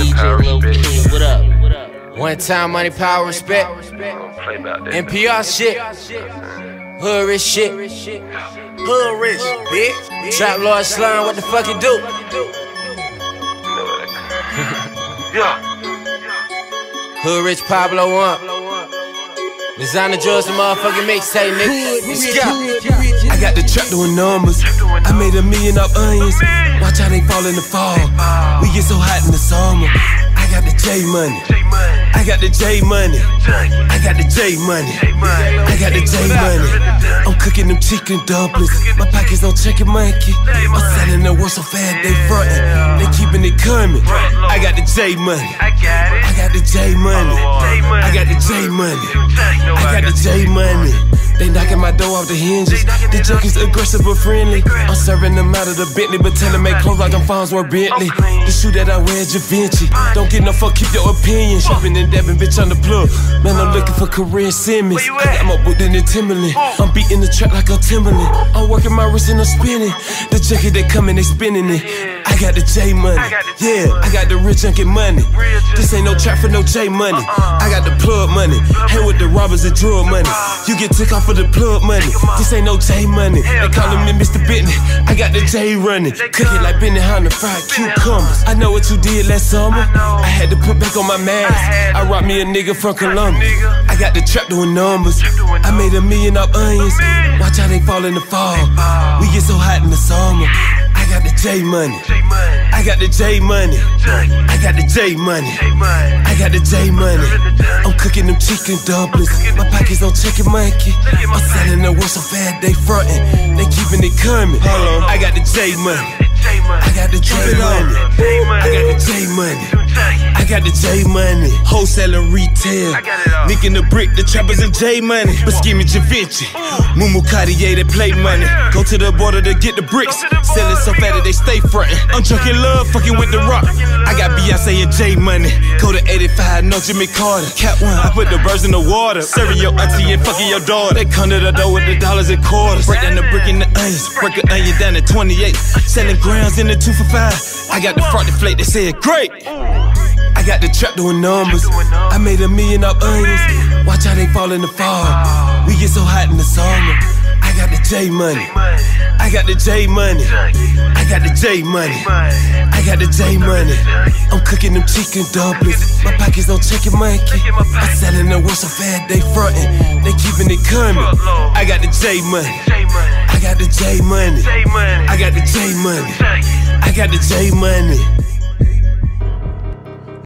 DJ Lil King, what up? One time, money, power, respect. NPR shit. Hood rich shit. Hood rich, bitch. Trap Lord Slime, what the fuck you do? Hood rich Pablo 1. Designer Joe's the motherfucking mixtape, nigga. Let's go. I got the trap doing numbers. I made $1 million off onions. Watch how they fall in the fall. We get so hot in the summer. I got the J money. I got the J money. I got the J money. I got the J money. I'm cooking them chicken dumplings. My pockets on chicken monkey. I'm selling the world so fast they frontin'. They keeping it coming. I got the J money. I got the J money. I got the J money. I got the J money. They knocking my door off the hinges. The junkies aggressive but friendly. I'm serving them out of the Bentley, but tell them make clothes like I'm Farnsworth Bentley. The shoe that I wear is Givenchy. Don't get no fuck, keep your opinion. Shopping in Devin, bitch on the plug. Man, I'm looking for Corinne Simmons. I got my boot in the Timberland. I'm beating the track like a Timberland. I'm working my wrist and I'm spinning. The junkie they coming, they spinning it. I got the J money. Yeah, I got the rich junkie money. This ain't no trap for no J money. I got the plug money. Hang with the robbers and drug money. You get took off for the plug money. This ain't no J money. They callin' me Mr. Bentley. I got the J running. Cook it like Benny Hunter, fried cucumbers. I know what you did last summer. I had to put back on my mask. I robbed me a nigga from Columbia. I got the trap doing numbers. I made $1 million off onions. Watch how they fall in the fall. We get so hot in the summer. I got the J money. I got the J money. I got the J money. I got the J money. I'm cooking them chicken dumplings. My pockets on chicken monkey. I'm selling the world so fast they frontin'. They keeping it coming. I got the J money. I got the J money. I got the J money. I got the J money. Wholesale and retail. Nick in the brick, the trappers and J money. But skimming Givenchy. Mumu Cartier, they play money. Go to the border to get the bricks. Sell it so fat that they stay frontin'. I'm drunk in love, fucking with the rock. I got Beyonce and J money. Go to 85, no Jimmy Carter. Cat one, I put the birds in the water. Serving your auntie and fucking your daughter. They come to the door with the dollars and quarters. Break down the brick and the onions. Break an onion down to 28. Selling grams in the 2 for 5. I got the frosted flake, they said great. I got the trap doing numbers. I made $1 million off onions. Watch how they fall in the fall. We get so hot in the summer. I got the J money. I got the J money. I got the J money. I got the J money. I'm cooking them chicken dumplings. My pockets on chicken monkey. I'm selling the world so fast they frontin'. They keeping it coming. I got the J money. I got the J money. I got the J money. I got the J money.